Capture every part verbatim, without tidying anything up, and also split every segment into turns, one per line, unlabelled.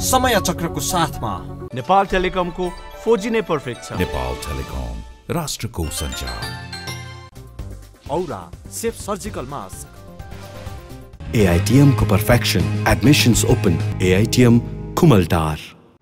समय चक्रको साथमा
Nepal टेलिकमको four G नै पर्फेक्ट छ।
नेपाल टेलिकम, राष्ट्रको सञ्चार।
Aura safe surgical mask.
A I T M को perfection, admissions open, A I T M Kumaltar.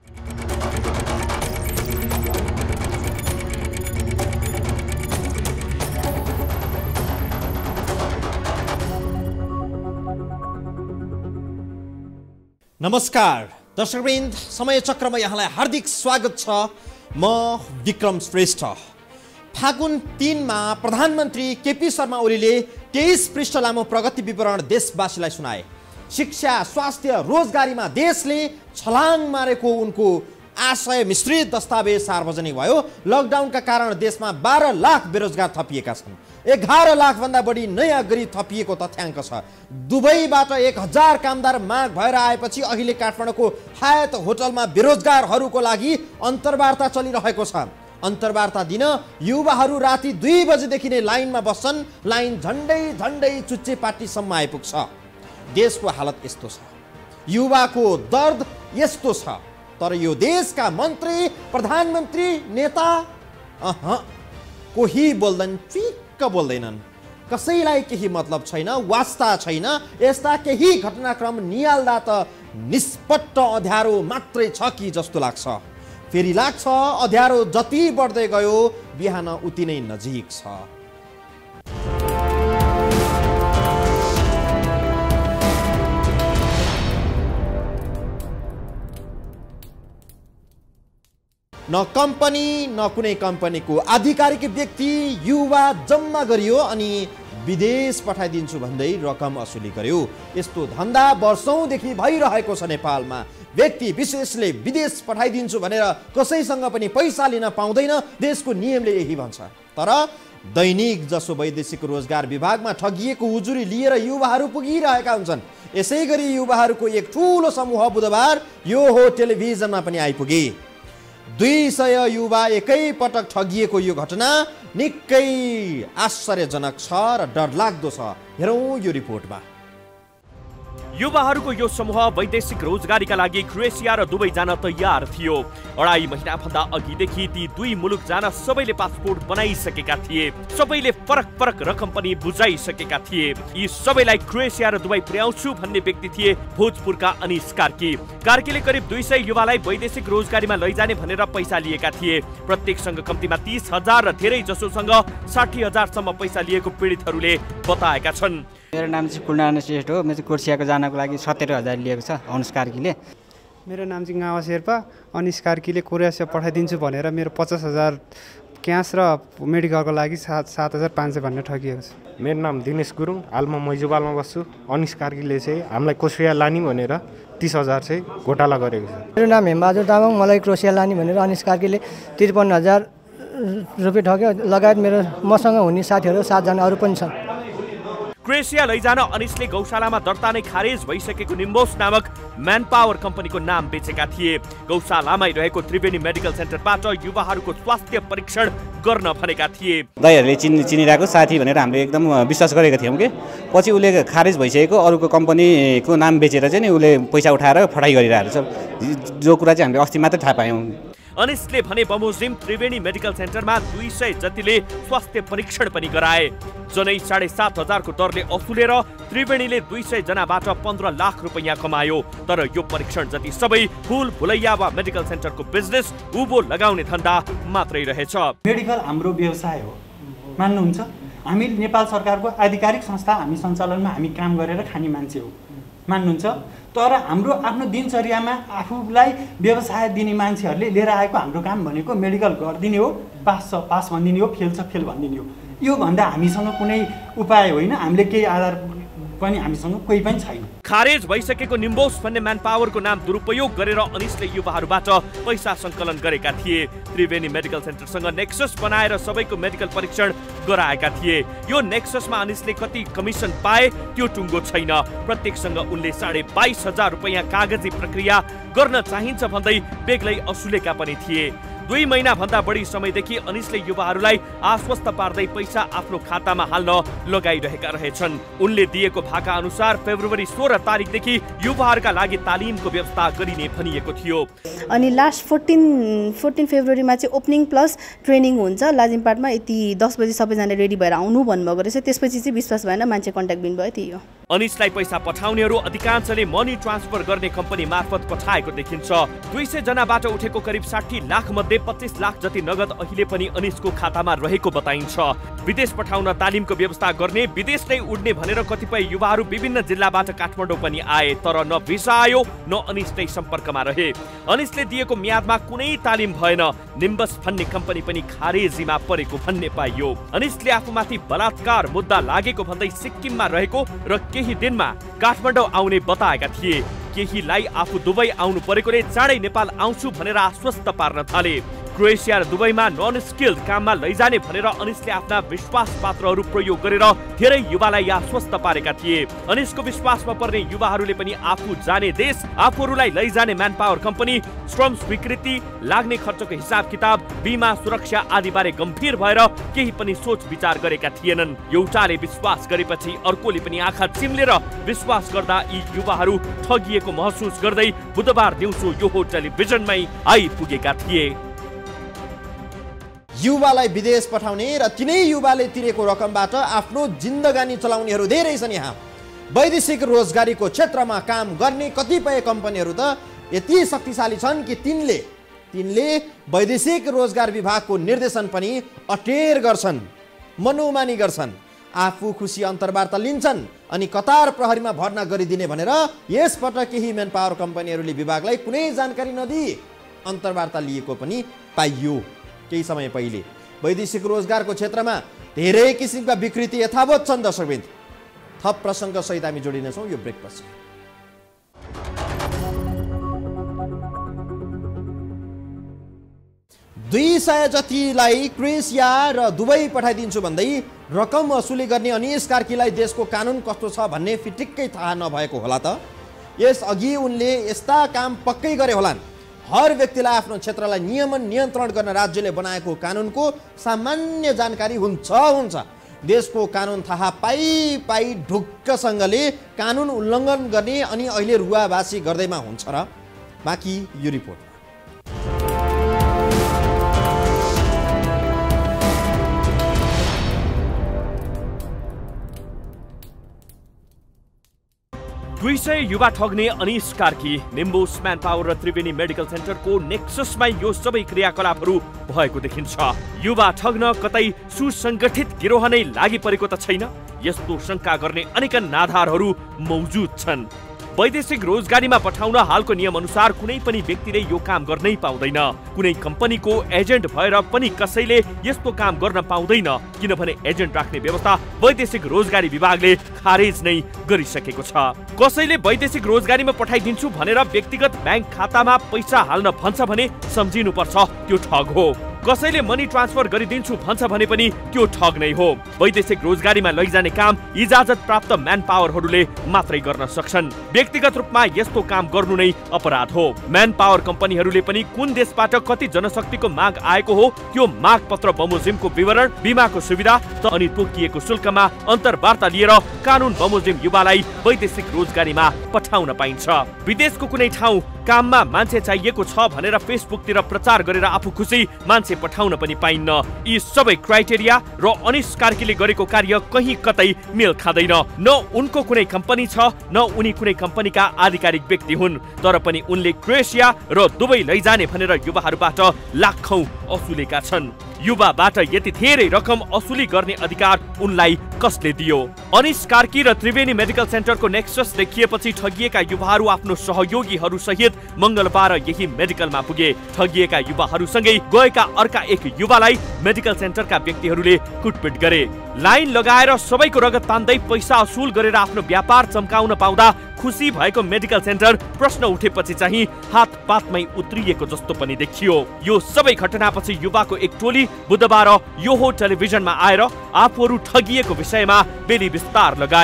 नमस्कार दर्शकवृन्द, समय चक्रमा यहाँलाई हार्दिक स्वागत छ। म विक्रम श्रेष्ठ। फागुन तीनमा प्रधानमन्त्री केपी शर्मा ओलीले तेइस पृष्ठ लामो प्रगति विवरण देशवासीलाई सुनाए। शिक्षा, स्वास्थ्य, रोजगारीमा देशले छलाङ मारेको उनको आशय मिश्रित दस्तावेज सार्वजनिक भयो। लकडाउनका कारण देशमा बाह्र लाख बेरोजगार थपिएका छन्। एघार लाख भन्दा बढी नयाँ गरी थपिएको तथ्याङ्क छ। दुबईबाट एक हजार कामदार माग भएर आएपछि अहिले काठमाडौँको हायत होटलमा बेरोजगारहरूको लागि अन्तर्वार्ता चलिरहेको छ। अन्तर्वार्ता दिन युवाहरू राति दुई बजेदेखि नै लाइनमा बस्छन्। लाइन झन्डै झन्डै चुच्चे पार्टीसम्म आइपुग्छ। देशको हालत यस्तो छ, युवाको दर्द यस्तो छ, तर यो देशका मन्त्री, प्रधानमन्त्री, नेता अह कोही बोल्दैन, चिक्क बोल्दैनन्। कसैलाई केही मतलब छैन, वास्ता छैन। यस्ता केही घटनाक्रम निहाल्दा त निष्पट्ट अँध्यारो मात्रै छ कि जस्तो लाग्छ। फेरि लाग्छ अँध्यारो जति बढ्दै गयो बिहान उति नै नजिक छ। न कम्पनी न कुनै कम्पनीको आधिकारिक व्यक्ति युवा जम्मा गरियो अनि विदेश पठाइदिन्छु भन्दै रकम असुली गर्यो। यस्तो धन्दा वर्षौंदेखि भइरहेको छ नेपालमा। व्यक्ति विशेषले विदेश पठाइदिन्छु भनेर कसैसँग पनि पैसा लिन पाउँदैन। देशको नियमले यही भन्छ। तर दैनिक जसो वैदेशिक रोजगार विभागमा ठगिएको उजुरी लिएर युवाहरू पुगिरहेका हुन्छन्। यसै गरी युवाहरूको एक ठूलो समूह बुधबार यो हो टेलिभिजनमा पनि आइपुगे। दुई सय युवा एकै पटक ठगिएको यो घटना निकै आश्चर्यजनक छ र डरलाग्दो छ। हेरौँ यो रिपोर्टमा।
युवाहरूको यो समूह वैदेशिक रोजगारीका लागि क्रोएसिया र दुबई जान तयार थियो। अढाई महिना भन्दा अघिदेखि ती दुई मुलुक जान सबैले पासपोर्ट बनाइसकेका थिए। सबैले फरक फरक रकम पनि बुझाइसकेका थिए। यी सबैलाई क्रोएसिया र दुबई पुर्याउँछु भन्ने व्यक्ति थिए भोजपुरका अनिस कार्की। कार्कीले करिब दुई सय युवालाई वैदेशिक रोजगारीमा लैजाने भनेर पैसा लिएका थिए। प्रत्येकसँग कम्तीमा तीस हजार र धेरै जसोसँग साठी हजारसम्म पैसा लिएको पीडितहरूले बताएका छन्।
मेरो नाम चाहिँ कुलनारायण श्रेष्ठ हो। म चाहिँ कोर्सियाको जानको लागि सत्तरी हजार लिएको छ अनिस कार्कीले।
मेरो नाम चाहिँ गावा शेर्पा। अनिस कार्कीले कोरिया पठाइदिन्छु भनेर मेरो पचास हजार क्यास र मेडिकलको लागि सात सात हजार पाँच सय भनेर ठगिएको छ।
मेरो नाम दिनेश गुरुङ। हाल म मैजुबालमा बस्छु। अनिस कार्कीले चाहिँ हामीलाई कोरिया लाने भनेर तीस हजार चाहिँ घोटाला गरेको छ।
मेरो नाम हेमबहादुर तामाङ। मलाई क्रोसिया लाने भनेर अनिस कार्कीले त्रिपन्न हजार रुपियाँ ठग्यो। लगायत मेरो मसँग हुने साथीहरू सातजना अरू पनि छन्।
क्रोएसिया लैजान अनिसले गौशालामा दर्ता नै खारेज भइसकेको निम्बोस नामक म्यान पावर कम्पनीको नाम बेचेका थिए। गौशालामै रहेको त्रिवेणी मेडिकल सेन्टरबाट युवाहरूको स्वास्थ्य परीक्षण गर्न भनेका थिए।
दाइहरूले चिनि चिनिरहेको साथी भनेर हामीले एकदम विश्वास गरेका थियौँ कि पछि उसले खारेज भइसकेको अरूको कम्पनीको नाम बेचेर चाहिँ नि उसले पैसा उठाएर फटाइ गरिरहेको छ। जो कुरा चाहिँ हामीले अस्ति मात्रै थाहा पायौँ।
अनिसले भने बमोजिम त्रिवेणी मेडिकल सेन्टरमा दुई सय जतिले स्वास्थ्य परीक्षण पनि गराए। जनै साढे सात हजारको दरले असुलेर त्रिवेणीले दुई सय जनाबाट पन्ध्र लाख रुपियाँ कमायो। तर यो परीक्षण जति सबै फुल भुलैया वा मेडिकल सेन्टरको बिजनेस उभो लगाउने धन्दा मात्रै रहेछ।
मेडिकल हाम्रो व्यवसाय हो, मान्नुहुन्छ? हामी नेपाल सरकारको आधिकारिक संस्था, हामी सञ्चालनमा हामी काम गरेर खाने मान्छे हो, मान्नुहुन्छ? तर हाम्रो आफ्नो दिनचर्यामा आफूलाई व्यवसाय दिने मान्छेहरूले लिएर आएको हाम्रो काम भनेको मेडिकल गरिदिने हो, पास छ पास भनिदिने हो, फेल छ फेल भनिदिने हो। यो भन्दा हामीसँग कुनै उपाय होइन। हामीले केही आधार पनि हामीसँग कोही पनि छैन।
खारेज भइसकेको निम्बोस भन्ने म्यान पावरको नाम दुरुपयोग गरेर अनिसले युवाहरूबाट पैसा सङ्कलन गरेका थिए। त्रिवेणी मेडिकल सेन्टरसँग नेक्सस बनाएर सबैको मेडिकल परीक्षण गराएका थिए। यो नेक्ससमा अनिसले कति कमिसन पाए त्यो टुङ्गो छैन। प्रत्येकसँग उनले साढे बाइस हजार रुपियाँ कागजी प्रक्रिया गर्न चाहिन्छ भन्दै बेग्लै असुलेका पनि थिए। दुई महिना भन्दा बढी समयदेखि अनिसले युवाहरूलाई आश्वस्त पार्दै पैसा आफ्नो खातामा हाल्न लगाइरहेका रहेछन्। उनले दिएको भाका अनुसार फेब्रुअरी सोह्र तारिकदेखि युवाहरूका लागि तालिमको व्यवस्था गरिने भनिएको थियो।
अनि लास्ट फोर्टिन फोर्टिन फेब्रुअरीमा चाहिँ ओपनिङ प्लस ट्रेनिङ हुन्छ लाजिमपाटमा। यति दस बजी सबैजना रेडी भएर आउनु भन्नुभएको रहेछ। त्यसपछि चाहिँ विश्वास भएन, मान्छे कन्ट्याक्ट दिनुभयो, त्यही हो।
अनिसलाई पैसा पठाउनेहरू अधिकांशले मनी ट्रान्सफर गर्ने कम्पनी मार्फत पठाएको देखिन्छ। दुई सय जनाबाट उठेको करिब साठी लाख मध्ये पच्चीस लाख जति नगद अहिले पनि अनिसको खातामा रहेको बताइन्छ। विदेश पठाउन तालिमको व्यवस्था गर्ने, विदेश नै उड्ने भनेर कतिपय युवाहरू विभिन्न जिल्लाबाट काठमाडौँ पनि आए, तर न भिसा आयो न अनिस नै सम्पर्कमा रहे। अनिसले दिएको म्यादमा कुनै तालिम भएन। निम्बस भन्ने कम्पनी पनि खारेजीमा परेको भन्ने पाइयो। अनिसले आफूमाथि बलात्कार मुद्दा लागेको भन्दै सिक्किममा रहेको र केही दिनमा काठमाडौँ आउने बताएका थिए। केहीलाई आफू दुबई आउनु परेकोले चाँडै नेपाल आउँछु भनेर आश्वस्त पार्न थाले। क्रोएसिया र दुबईमा नन स्किल्ड काममा लैजाने भनेर अनिसले आफ्ना विश्वास पात्रहरू प्रयोग गरेर धेरै युवालाई आश्वस्त पारेका थिए। अनिसको विश्वासमा पर्ने युवाहरूले पनि आफू जाने देश, आफूहरूलाई लैजाने म्यान पावर कम्पनी, श्रम स्वीकृति, लाग्ने खर्चको हिसाब किताब, बीमा, सुरक्षा आदि बारे गम्भीर भएर केही पनि सोच विचार गरेका थिएनन्। एउटाले विश्वास गरेपछि अर्कोले पनि आँखा चिम्लेर विश्वास गर्दा यी युवाहरू ठगिएको महसुस गर्दै बुधबार दिउँसो यो हो टेलिभिजनमै आइपुगेका थिए।
युवालाई विदेश पठाउने र तिनै युवाले तिरेको रकमबाट आफ्नो जिन्दगानी चलाउनेहरू धेरै छन्। यहाँ वैदेशिक रोजगारीको क्षेत्रमा काम गर्ने कतिपय कम्पनीहरू त यति शक्तिशाली छन् कि तिनले तिनले वैदेशिक रोजगार विभागको निर्देशन पनि अटेर गर्छन्, मनोमानी गर्छन्। आफू खुसी अन्तर्वार्ता लिन्छन् अनि कतार प्रहरीमा भर्ना गरिदिने भनेर यसपटक केही म्यान पावर कम्पनीहरूले विभागलाई कुनै जानकारी नदिई अन्तर्वार्ता लिएको पनि पाइयो। केही समय पहिले वैदेशिक रोजगारको क्षेत्रमा धेरै किसिमका विकृति यथावत छन्। दर्शकवृन्द, थप प्रसङ्ग सहित हामी जोडिनेछौँ यो ब्रेकपछि। दुई सय जतिलाई क्रोएसिया र दुबई पठाइदिन्छु भन्दै रकम असुली गर्ने अनिस कार्कीलाई देशको कानुन कस्तो छ भन्ने फिटिक्कै थाहा नभएको होला त। यसअघि उनले यस्ता काम पक्कै गरे होलान्। हर व्यक्तिलाई आफ्नो क्षेत्रलाई नियमन नियन्त्रण गर्न राज्यले बनाएको कानुनको सामान्य जानकारी हुन्छ हुन्छ देशको कानुन थाहा पाइ पाइ ढुक्कसँगले कानुन उल्लङ्घन गर्ने अनि अहिले रुवाबासी गर्दैमा हुन्छ र। बाँकी यो रिपोर्ट
दुई सय युवा ठग्ने Anis Karki, Nimbus man power र त्रिवेणी मेडिकल सेन्टरको नेक्ससमा यो सबै क्रियाकलापहरू भएको देखिन्छ। युवा ठग्न कतै सुसङ्गठित गिरोह नै लागि परेको त छैन? यस्तो शङ्का गर्ने अनेकन आधारहरू मौजुद छन्। वैदेशिक रोजगारीमा पठाउन हालको नियम अनुसार कुनै पनि व्यक्तिले यो काम गर्नै पाउँदैन। कुनै कम्पनीको एजेन्ट भएर पनि कसैले यस्तो काम गर्न पाउँदैन, किनभने एजेन्ट राख्ने व्यवस्था वैदेशिक रोजगारी विभागले खारेज नै गरिसकेको छ। कसैले वैदेशिक रोजगारीमा पठाइदिन्छु भनेर व्यक्तिगत ब्याङ्क खातामा पैसा हाल्न भन्छ भने सम्झिनुपर्छ त्यो ठग हो। कसैले मनी ट्रान्सफर गरिदिन्छु भन्छ भने पनि त्यो ठग नै हो। वैदेशिक रोजगारीमा लैजाने काम इजाजत प्राप्त म्यान पावरहरूले मात्रै गर्न सक्छन्। व्यक्तिगत रूपमा यस्तो काम गर्नु नै अपराध हो। म्यान पावर कम्पनीहरूले पनि कुन देशबाट कति जनशक्तिको माग आएको हो त्यो माग पत्र बमोजिमको विवरण, बीमाको सुविधा त अनि तोकिएको शुल्कमा अन्तर्वार्ता लिएर कानुन बमोजिम युवालाई वैदेशिक रोजगारीमा पठाउन पाइन्छ। विदेशको कुनै ठाउँ काममा मान्छे चाहिएको छ भनेर फेसबुकतिर प्रचार गरेर आफू खुसी मान्छे पठाउन पनि पाइन्न। यी सबै क्राइटेरिया र अनिस कार्कीले गरेको कार्य कहीँ कतै मेल खाँदैन। न उनको कुनै कम्पनी छ न उनी कुनै कम्पनीका आधिकारिक व्यक्ति हुन्, तर पनि उनले क्रोएसिया र दुबई लैजाने भनेर युवाहरूबाट लाखौं असुलेका छन्। युवाबाट यति धेरै रकम असुली गर्ने अधिकार उनलाई कसले दियो? अनिस कार्की र त्रिवेणी मेडिकल सेन्टरको नेक्सस देखिएपछि ठगिएका युवाहरू आफ्नो सहयोगीहरू सहित मंगलबार यही मेडिकलमा पुगे। ठगिएका युवाहरूसँगै गएका अर्का एक युवालाई मेडिकल सेन्टरका व्यक्तिहरूले कुटपिट गरे। लाइन लगाएर सबैको रगत तान्दै पैसा असुल गरेर आफ्नो व्यापार चम्काउन पाउँदा खुसी भएको मेडिकल सेन्टर प्रश्न उठेपछि चाहिँ हात पातमै उत्रिएको जस्तो पनि देखियो। यो सबै घटनापछि युवाको एक टोली बुधबार यो हो टेलिभिजनमा आएर आफूहरू ठगिएको विषयमा बेली विस्तार लगाए।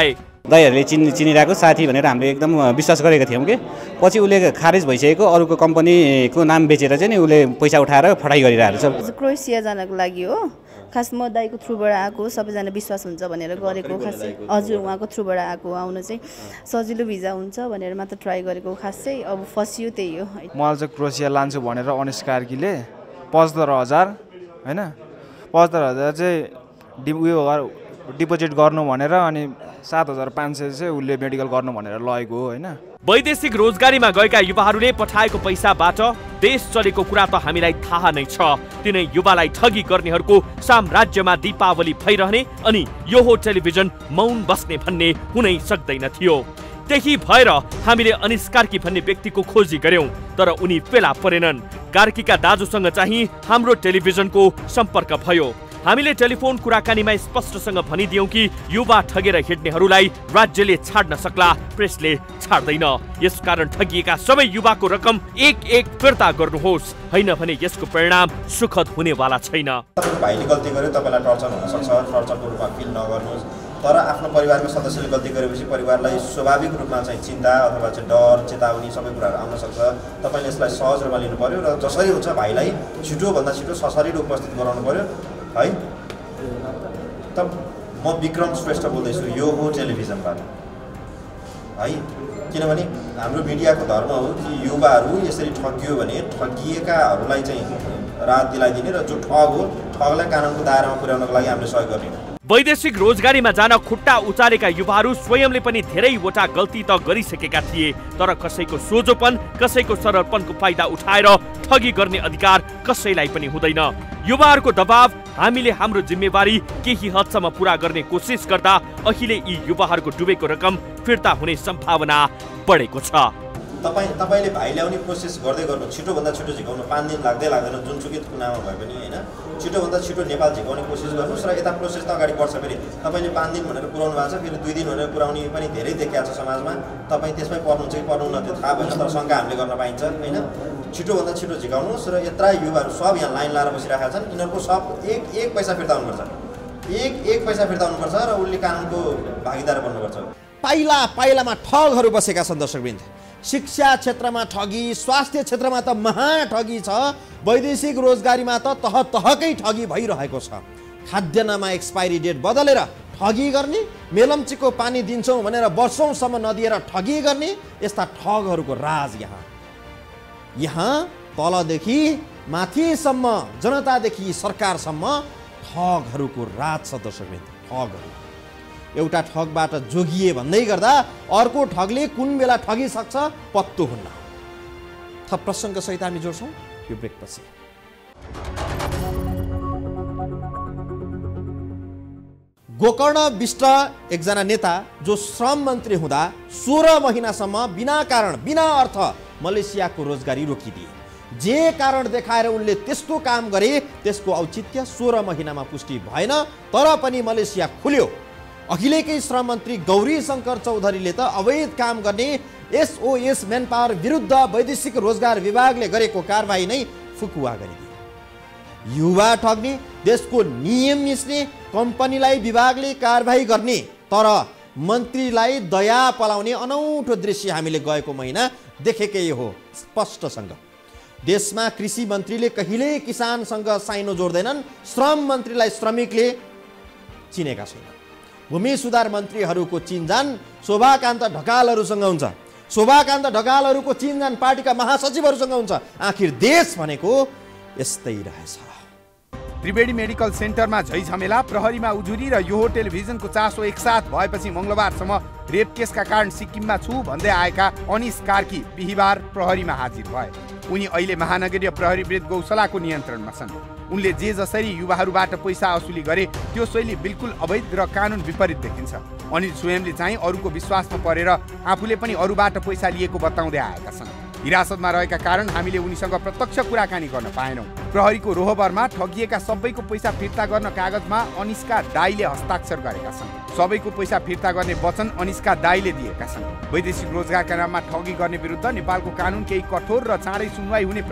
दाइहरूले चिनि चिनिरहेको साथी भनेर हामीले एकदम विश्वास गरेका थियौँ कि पछि उसले खारेज भइसकेको अरूको कम्पनीको नाम बेचेर चाहिँ नि उसले पैसा उठाएर फटाइ गरिरहेको छ।
क्रोएसिया जानको लागि हो, खास म दाइको थ्रुबाट आएको, सबैजना विश्वास हुन्छ भनेर गरेको खास। हजुर, उहाँको थ्रुबाट आएको, आउनु चाहिँ सजिलो भिजा हुन्छ भनेर मात्र ट्राई गरेको, खास चाहिँ अब फसियो त्यही हो।
मलाई चाहिँ क्रोएसिया लान्छु भनेर अनिस कार्कीले पचहत्तर हजार होइन पचहत्तर हजार चाहिँ डि उयो डिपोजिट गर्नु भनेर अनि सात हजार पाँच सय चाहिँ उसले मेडिकल गर्नु भनेर लगेको हो होइन।
वैदेशिक रोजगारीमा गएका युवाहरूले पठाएको पैसाबाट देश चलेको कुरा त हामीलाई थाहा नै छ। तिनै युवालाई ठगी गर्नेहरूको साम्राज्यमा दीपावली भइरहने अनि यो हो टेलिभिजन मौन बस्ने भन्ने हुनै सक्दैन थियो। त्यही भएर हामीले अनिस कार्की भन्ने व्यक्तिको खोजी गर्यौं, तर उनी फेला परेनन्। कार्कीका दाजुसँग चाहिँ हाम्रो टेलिभिजनको सम्पर्क भयो। हामीले टेलिफोन कुराकानीमा स्पष्टसँग भनिदियौं कि युवा ठगेर हिँड्नेहरूलाई राज्यले छाड्न सक्ला, प्रेसले छाड्दैन। यसकारण ठगिएका सबै युवाको रकम एक एक फिर्ता गर्नुहोस्, हैन भने यसको परिणाम सुखद हुनेवाला छैन।
भाइले गल्ती गर्यो, तपाईलाई टर्चर हुन सक्छ, टर्चरको रूपमा फिल नगर्नुहोस्। तर आफ्नो परिवारको सदस्यले गल्ती गरेपछि परिवारलाई स्वाभाविक रूपमा चाहिँ चिन्ता अथवा चाहिँ डर, चेतावनी सबै कुराहरू आउन सक्छ। तपाईले यसलाई सहज रूपमा लिनु पर्यो र जसरी हुन्छ भाइलाई छिटो भन्दा छिटो सशरीर उपस्थित गराउनु पर्यो है। त म विक्रम श्रेष्ठ बोल्दैछु, यो हो टेलिभिजनबाट है। किनभने हाम्रो मिडियाको धर्म हो कि युवाहरू यसरी ठगियो भने ठगिएकाहरूलाई चाहिँ राहत दिलाइदिने र जो ठग हो ठगलाई कानुनको दायरामा पुर्याउनको लागि हामीले सहयोग गर्ने।
वैदेशिक रोजगारीमा जान खुट्टा उचालेका युवाहरू स्वयंले पनि धेरैवटा गल्ती त गरिसकेका थिए, तर कसैको सोझोपन, कसैको सरलपनको फाइदा उठाएर ठगी गर्ने अधिकार कसैलाई पनि हुँदैन। युवाहरूको दबाव हामीले हाम्रो जिम्मेवारी केही हदसम्म पूरा गर्ने कोसिस गर्दा अहिले यी युवाहरूको डुबेको रकम फिर्ता हुने सम्भावना बढेको छ।
तपाईँ तपाईँले भाइ ल्याउने प्रोसेस गर्दै गर्नु, छिटोभन्दा छिटो झिकाउनु, पाँच दिन लाग्दै लाग्दैन जुनसुकै कुनामा भए पनि होइन। छिटोभन्दा छिटो नेपाल झिकाउने कोसिस गर्नुहोस् र यता प्रोसेस त अगाडि बढ्छ। फेरि तपाईँले पाँच दिन भनेर पुऱ्याउनु भएको छ, फेरि दुई दिन भनेर पुऱ्याउने पनि धेरै देखिएको छ समाजमा। तपाईँ त्यसमै पर्नुहुन्छ कि पर्नुहुन्न त्यो थाहा भएन, तर शङ्का हामीले गर्न पाइन्छ होइन। छिटोभन्दा छिटो झिकाउनुहोस् र यत्रा युवाहरू सब यहाँ लाइन लाएर बसिरहेका छन्, यिनीहरूको सब एक एक पैसा फिर्ता हुनुपर्छ, एक एक पैसा फिर्ता हुनुपर्छ र उसले कानुनको भागीदार बन्नुपर्छ।
पाइला पाइलामा ठगहरू बसेका छन् दर्शकवृन्द। शिक्षा क्षेत्रमा ठगी, स्वास्थ्य क्षेत्रमा त महा ठगी छ, वैदेशिक रोजगारीमा त तह तहकै ठगी भइरहेको छ। खाद्यान्नमा एक्सपायरी डेट बदलेर ठगी गर्ने, मेलम्चीको पानी दिन्छौँ भनेर वर्षौँसम्म नदिएर ठगी गर्ने, यस्ता ठगहरूको राज यहाँ यहाँ तलदेखि माथिसम्म, जनतादेखि सरकारसम्म ठगहरूको राज छ दर्शकवृन्द। ठगहरू एउटा ठगबाट जोगिए भन्दै गर्दा अर्को ठगले कुन बेला ठगिसक्छ पत्तो हुन्न। थप प्रसङ्ग सहित हामी जोड्छौँ यो ब्रेकपछि। गोकर्ण विष्ट एकजना नेता जो श्रम मन्त्री हुँदा सोह्र महिनासम्म बिना कारण बिना अर्थ मलेसियाको रोजगारी रोकिदिए। जे कारण देखाएर उनले त्यस्तो काम गरे त्यसको औचित्य सोह्र महिनामा पुष्टि भएन, तर पनि मलेसिया खुल्यो। अहिलेकै श्रम मन्त्री गौरी शङ्कर चौधरीले त अवैध काम गर्ने एसओएस म्यान पावर विरुद्ध वैदेशिक रोजगार विभागले गरेको कारबाही नै फुकुवा गरिदिए। युवा ठग्ने, देशको नियम मिच्ने, कम्पनीलाई विभागले कारबाही गर्ने, तर मन्त्रीलाई दया पलाउने अनौठो दृश्य हामीले गएको महिना देखेकै हो स्पष्टसँग। देशमा कृषि मन्त्रीले कहिल्यै किसानसँग साइनो जोड्दैनन्, श्रम मन्त्रीलाई श्रमिकले चिनेका छैनन्। भूमि सुधार मन्त्रीहरूको चिनजान शोभाकान्त ढकालहरूसँग हुन्छ, शोभाकान्त ढकालहरूको चिनजान पार्टीका महासचिवहरूसँग हुन्छ। आखिर देश भनेको यस्तै रहेछ।
त्रिवेणी मेडिकल सेन्टरमा झैझमेला, प्रहरीमा उजुरी र यो टेलिभिजनको चासो एकसाथ भएपछि मङ्गलबारसम्म रेप केसका कारण सिक्किममा छु भन्दै आएका अनिस कार्की बिहिबार प्रहरीमा हाजिर भए। उनी अहिले महानगरीय प्रहरी वृत्त गौशालाको नियन्त्रणमा छन्। उनले जे जसरी युवाहरूबाट पैसा असुली गरे त्यो शैली बिल्कुल अवैध र कानुन विपरीत देखिन्छ। अनिल स्वयंले चाहिँ अरूको विश्वासमा परेर आफूले पनि अरूबाट पैसा लिएको बताउँदै आएका छन्। हिरासतमा रहेका कारण हामीले उनीसँग प्रत्यक्ष कुराकानी गर्न पाएनौँ। प्रहरीको रोहबरमा ठगिएका सबैको पैसा फिर्ता गर्न कागजमा अनिसका दाइले हस्ताक्षर गरेका छन्। सबैको पैसा फिर्ता गर्ने वचन अनिसका दाइले दिएका छन्। वैदेशिक रोजगारका नाममा ठगी गर्ने विरुद्ध नेपालको कानुन केही कठोर र चाँडै सुनवाई हुने प्रकृतिको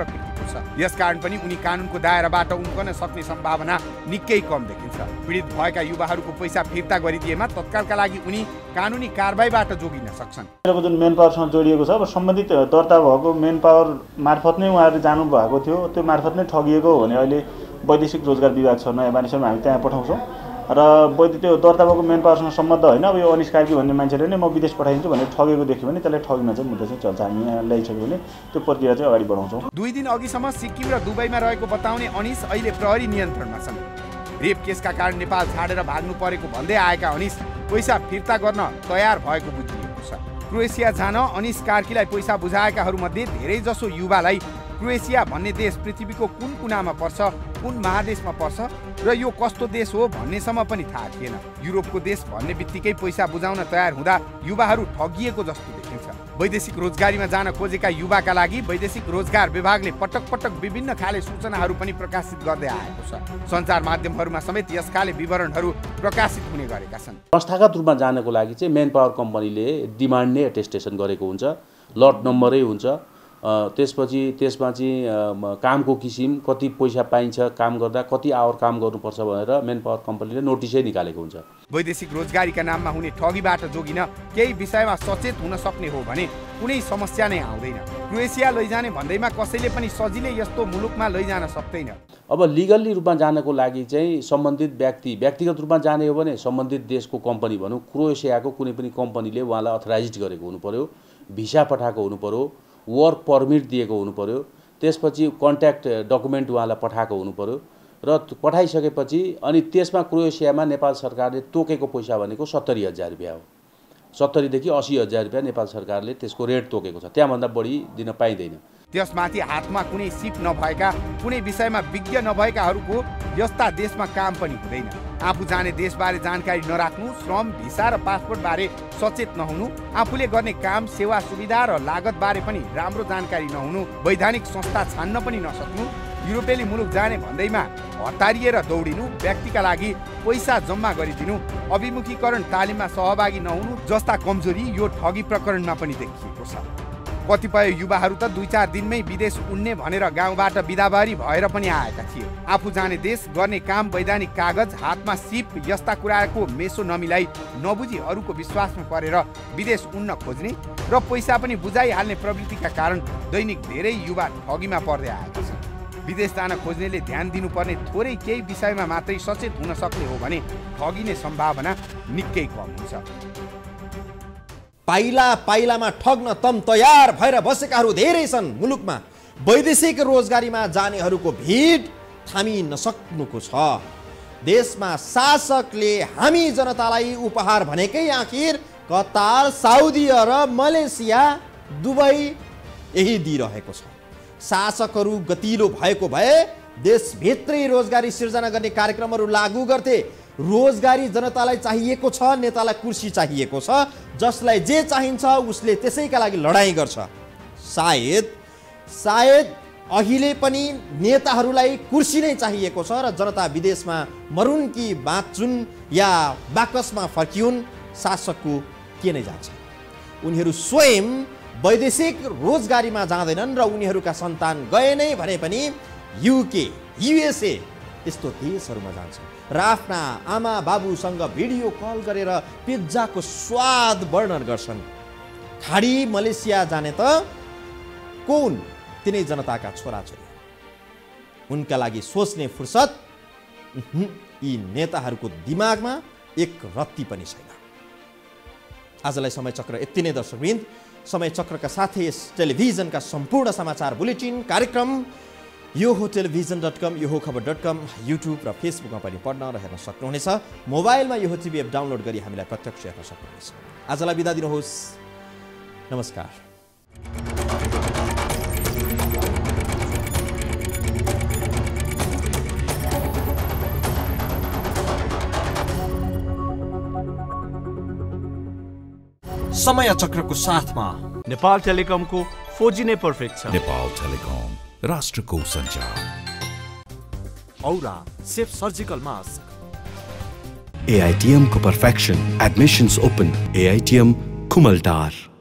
आएको छ। यसकारण पनि उनी कानुनको दायराबाट उम्कन सक्ने सम्भावना निकै कम देखिन्छ। पीडित भएका युवाहरूको पैसा फिर्ता गरिदिएमा तत्कालका लागि उनी कानुनी कारबाहीबाट जोगिन सक्छन्।
जुन मेन पावरसँग जोडिएको छ, अब सम्बन्धित दर्ता भएको मेन पावर मार्फत नै उहाँहरू जानु भएको थियो, त्यो मार्फत नै ठगिएको हो भने अहिले वैदेशिक रोजगार विभाग छ नयाँ बानेश्वरमा, हामी त्यहाँ पठाउँछौँ र वैद्य त्यो दर्ता भएको मेन पावरसँग सम्बन्ध होइन। अब यो अनिस कार्की भन्ने मान्छेले नै म विदेश पठाइदिन्छु भनेर ठगेको देख्यो भने त्यसलाई ठगीमा चाहिँ मुद्दा चाहिँ चल्छ। हामी यहाँ ल्याइसक्यो भने त्यो प्रक्रिया चाहिँ अगाडि बढाउँछौँ।
दुई दिन अघिसम्म सिक्किम र दुबईमा रहेको बताउने अनिस अहिले प्रहरी नियन्त्रणमा छन्। रेप केसका कारण नेपाल छाडेर भाग्नु परेको भन्दै आएका अनिस पैसा फिर्ता गर्न तयार भएको बुझिएको छ। क्रोएसिया जान अनिस कार्कीलाई पैसा बुझाएकाहरूमध्ये धेरैजसो युवालाई क्रोएसिया भन्ने देश पृथ्वीको कुन कुनामा पर्छ, कुन महादेशमा पर्छ र यो कस्तो देश हो भन्नेसम्म पनि थाहा थिएन। युरोपको देश भन्ने बित्तिकै पैसा बुझाउन तयार हुँदा युवाहरू ठगिएको जस्तो देखिन्छ। वैदेशिक रोजगारीमा जान खोजेका युवाका लागि वैदेशिक रोजगार विभागले पटक पटक विभिन्न खाले सूचनाहरू पनि प्रकाशित गर्दै आएको छ। सञ्चार माध्यमहरूमा समेत यस खाले विवरणहरू प्रकाशित हुने गरेका छन्।
संस्थागत रूपमा जानको लागि चाहिँ मेन पावर कम्पनीले डिमान्ड नै एटेस्टेसन गरेको हुन्छ, लट नम्बरै हुन्छ। त्यसपछि त्यसमा चाहिँ कामको किसिम, कति पैसा पाइन्छ काम गर्दा, कति आवर काम गर्नुपर्छ भनेर मेन पावर कम्पनीले नोटिसै निकालेको हुन्छ।
वैदेशिक रोजगारीका नाममा हुने ठगीबाट जोगिन केही विषयमा सचेत हुन सक्ने हो भने कुनै समस्या नै आउँदैन। क्रोएसिया लैजाने भन्दैमा कसैले पनि सजिलै यस्तो मुलुकमा लैजान सक्दैन।
अब लिगल्ली रूपमा जानको लागि चाहिँ सम्बन्धित व्यक्ति व्यक्तिगत रूपमा जाने हो भने सम्बन्धित देशको कम्पनी भनौँ, क्रोएसियाको कुनै पनि कम्पनीले उहाँलाई अथराइज गरेको हुनु पर्यो, भिसा पठाएको हुनु पर्यो, वर्क पर्मिट दिएको हुनु पर्यो, त्यसपछि कन्ट्याक्ट डकुमेन्ट उहाँलाई पठाएको हुनु पर्यो र पठाइसकेपछि अनि त्यसमा क्रोएसियामा नेपाल सरकारले तोकेको पैसा भनेको सत्तरी हजार रुपियाँ हो। सत्तरीदेखि अस्सी हजार रुपियाँ नेपाल सरकारले त्यसको रेट तोकेको छ, त्यहाँभन्दा बढी दिन पाइँदैन।
त्यसमाथि हातमा कुनै सिप नभएका, कुनै विषयमा विज्ञ नभएकाहरूको यस्ता देशमा काम पनि हुँदैन। आफू जाने देशबारे जानकारी नराख्नु, श्रम, भिसा र पासपोर्टबारे सचेत नहुनु, आफूले गर्ने काम, सेवा, सुविधा र लागतबारे पनि राम्रो जानकारी नहुनु, वैधानिक संस्था छान्न पनि नसक्नु, युरोपेली मुलुक जाने भन्दैमा हतारिएर दौडिनु, व्यक्तिका लागि पैसा जम्मा गरिदिनु, अभिमुखीकरण तालिममा सहभागी नहुनु जस्ता कमजोरी यो ठगी प्रकरणमा पनि देखिएको छ। कतिपय युवाहरू त दुई चार दिनमै विदेश उड्ने भनेर गाउँबाट बिदाबारी भएर पनि आएका थिए। आफू जाने देश, गर्ने काम, वैधानिक कागज, हातमा सिप यस्ता कुराको मेसो नमिलाई नबुझी अरूको विश्वासमा परेर विदेश उड्न खोज्ने र पैसा पनि बुझाइहाल्ने प्रवृत्तिका कारण दैनिक धेरै युवा ठगीमा पर्दै आएका छन्। विदेश जान खोज्नेले ध्यान दिनुपर्ने थोरै केही विषयमा मात्रै सचेत हुन सक्ने हो भने ठगिने सम्भावना निकै कम हुन्छ।
पाइला पाइलामा ठग्न तम तयार भएर बसेकाहरू धेरै छन् मुलुकमा। वैदेशिक रोजगारीमा जानेहरूको भिड थामी नसक्नुको छ। देशमा शासकले हामी जनतालाई उपहार भनेकै आखिर Qatar, Saudi Arab, Malaysia, Dubai यही दिइरहेको छ। शासकहरू गतिलो भएको भए देशभित्रै रोजगारी सिर्जना गर्ने कार्यक्रमहरू लागू गर्थे। रोजगारी जनतालाई चाहिएको छ, नेतालाई कुर्सी चाहिएको छ, जसलाई जे चाहिन्छ उसले त्यसैका लागि लडाईँ गर्छ। सायद सायद अहिले पनि नेताहरूलाई कुर्सी नै चाहिएको छ र जनता विदेशमा मरुन् कि बाँचुन् या बाकसमा फर्किउन्, शासकको के नै जान्छ। उनीहरू स्वयं वैदेशिक रोजगारीमा जाँदैनन् र उनीहरूका सन्तान गए नै भने पनि युके, युएसए यस्तो देशहरूमा जान्छन् र आफ्ना आमा बाबुसँग भिडियो कल गरेर पिज्जाको स्वाद वर्णन गर्छन्। खाडी मलेसिया जाने त कौन? तिनै जनताका छोराछोरी। उनका लागि सोच्ने फुर्सद यी नेताहरूको दिमागमा एक रत्ती पनि छैन। आजलाई समय चक्र यति नै दर्शकवृन्द। समय चक्रका साथै यस टेलिभिजनका सम्पूर्ण समाचार बुलेटिन कार्यक्रम यो हो टेलिभिजन डट कम, यो हो खबर डट कम, युट्युब र फेसबुकमा पनि पढ्न र हेर्न सक्नुहुनेछ। मोबाइलमा यो हो टिभी एप डाउनलोड गरी हामीलाई प्रत्यक्ष हेर्न सक्नुहुनेछ। आजलाई बिदा दिनुहोस्, नमस्कार।
समय चक्रको साथमा
नेपाल टेलिकमको फोर जी नै पर्फेक्ट छ।
नेपाल टेलिकम, राष्ट्रको सञ्चार।
Aura safe surgical mask.
A I T M को perfection, admissions open, A I T M Kumaltar.